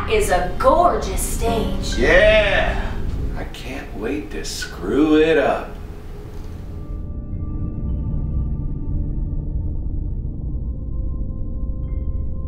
is a gorgeous stage. Yeah! I can't wait to screw it up.